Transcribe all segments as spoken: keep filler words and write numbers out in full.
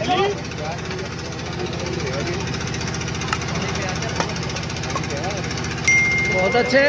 बहुत अच्छे।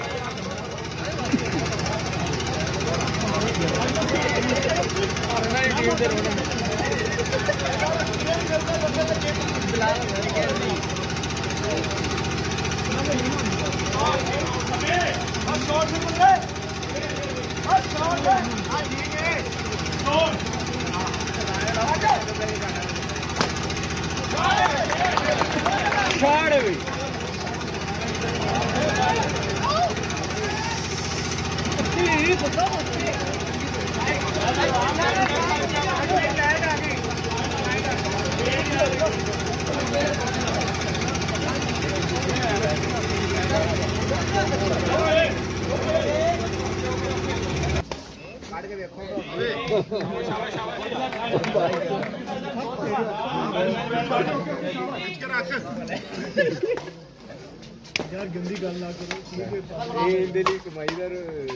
यार गंदी गल ना करो ਇਹਦੇ ਲਈ ਕਮਾਈਦਾਰ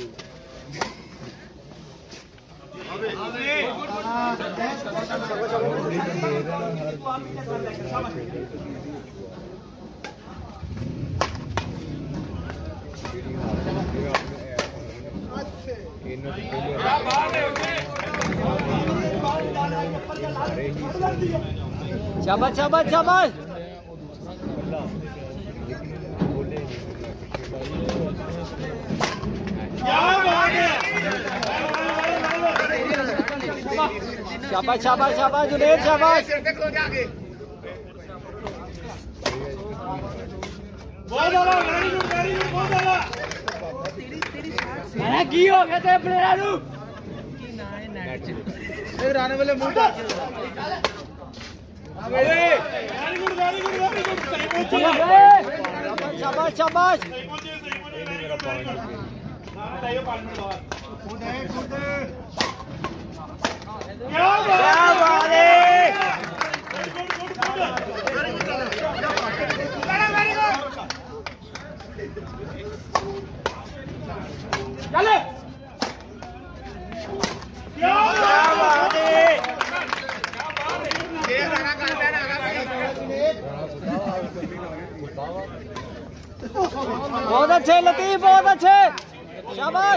शाबाश शाबाश शाबाश। शाबाश शाबाश शाबाश जुनेद शाबाश। की हो गया तेरे प्लेयर नु राने वाले मुंह very good very good very good शाबाश शाबाश। क्या बात है। चले क्या बात है। बहुत अच्छे लतीफ बहुत अच्छे शाबाश।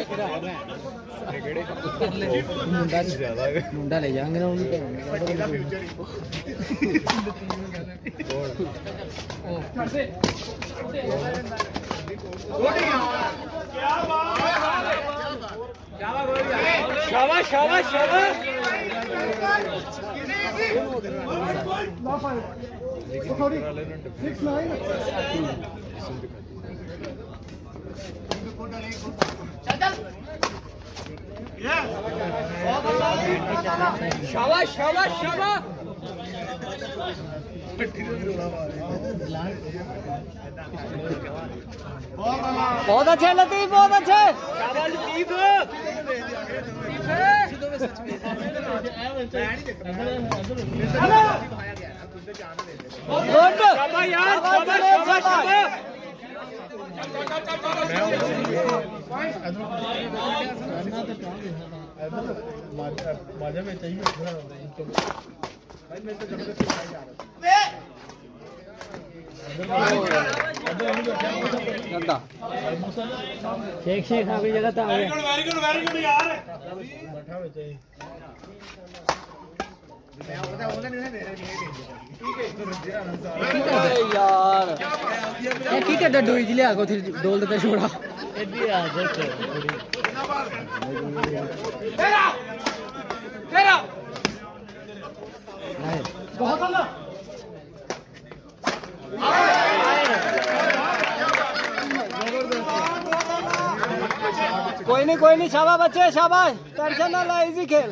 मुंडा ले जाएंगे ना शाबाश शाबाश शाबाश। शाबाश शाबाश शाबाश। बहुत अच्छे लतीफ बहुत अच्छे। शाबाश लतीफ। गुड शाबाश यार शाबाश शाबाश। मजा में चाहिए शेख शेख अभी जगह था। Very good very good very good यार बैठा हुआ चाहिए यार की कर डोई जिले आगो थी डोल देते छोड़ा तेरा तेरा बहुत अच्छा। कोई नहीं कोई नहीं शाबाश बच्चे शाबाश। टेंशन ना ला इजी खेल।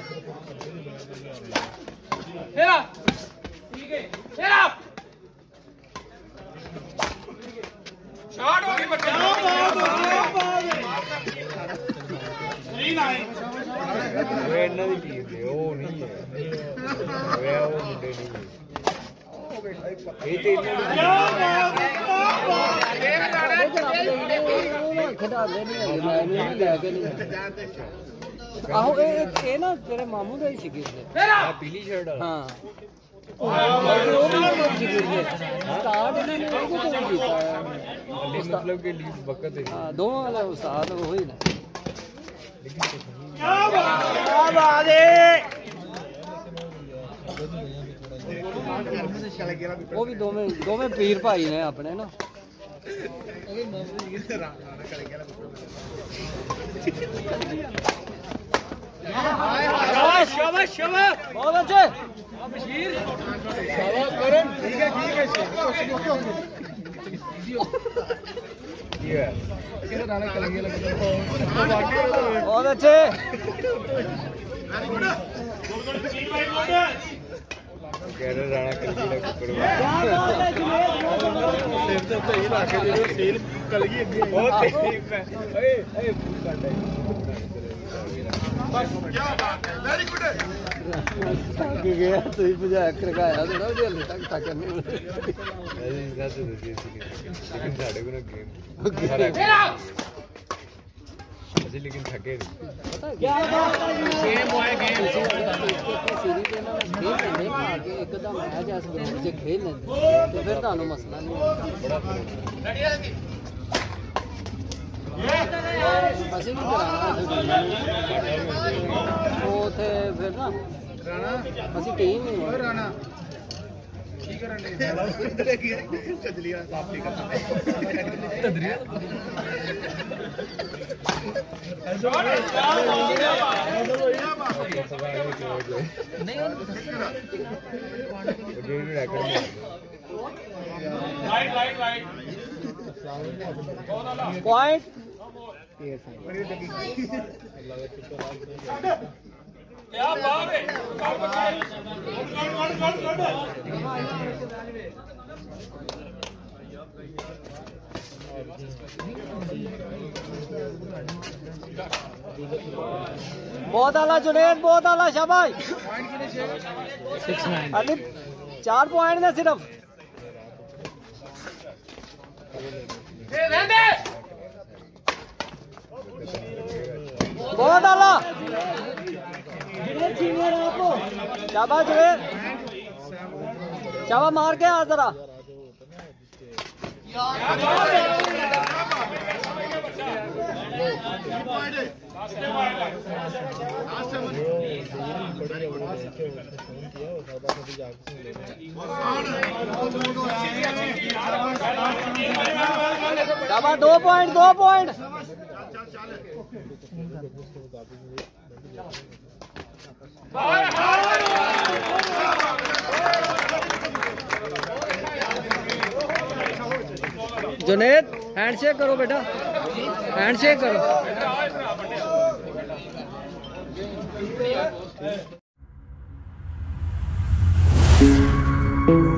तेरा ठीक है तेरा शॉट होगी बच्चे। नहीं ना वे ਇਹਨਾਂ ਦੀ ਟੀਮ ਦੇ ਉਹ ਨਹੀਂ ਹੈ ਵੇ ਉਹ ਮੁੰਡੇ ਨਹੀਂ ਇਹ ਤੇ ਇਹਨਾਂ ਦੀ खिदा दे नहीं मैं लेके नहीं आहो ए ए ना तेरे मामू का ही शिकिर है ਆ ਪੀਲੀ ਸ਼ਰਟ ਵਾਲਾ हां स्टार्ट इन्होंने वो कौन कीता है मतलब के लिए वक्त है हां दोवां वाला उस्ताद वो ही ना क्या बात है वो भी दोवें दोवें पीर भाई ने अपने ना शाबाश शाबाश शाबाश बहुत अच्छे बशीर शाबाश करण ठीक है ठीक है ये किधर डाले कलंगे लगे बहुत अच्छे कैडर राणा कलगी लग करो सिर ਤੇ ਉੱਤੇ ਹੀ ਲਾ ਕੇ ਜਿਹੜੇ ਸੀਲ ਕਲ ਗਈ ਅੱਗੇ ਬਹੁਤ ਤੇਜ਼ ਹੈ ਓਏ ਓਏ ਫੂਲ ਕੱਢ क्या बात है वेरी गुड थक गया तो ही भजा करगाया तो ना हले तक थक नहीं ਅਸੀਂ ਦੱਸ ਦਿੱਤੀ ਸੀ ਲੇਕਿਨ ਸਾਡੇ ਕੋਲ ਗੇਮ ਅਸੀਂ ਲੇਕਿन ਥਕੇ ਨਹੀਂ पता क्या बात है गेम बॉय गेम सीरीज पे ना खेल लेंगे आगे एकदम मैच ऐसे जे खेल लेंगे तो फिर ਤੁਹਾਨੂੰ मसला नहीं ਬੜਾ ਫਰਕ ਅਸੀਂ ਵੀ ਕਰਾਂਗੇ ਉਹ ਤੇ ਫਿਰ ਨਾ ਰਾਣਾ ਅਸੀਂ ਟੀਮ ਹੀ ਹਾਂ ਰਾਣਾ ਕੀ ਕਰਨ ਦੇ ਤਦਰੀਆ ਸਾਫ ਨਹੀਂ ਕਰਦਾ ਤਦਰੀਆ ਨਹੀਂ राइट राइट राइट पॉइंट क्या बात है बहुत आला जुनेद बहुत आला शाबाश अली चार पॉइंट ने सिर्फ बहुत आला शाबाश जुनेद शाबाश मार के आ जरा शाबाश दो पॉइंट दो पॉइंट जुनेद हैंडशेक करो बेटा हैंडशेक करो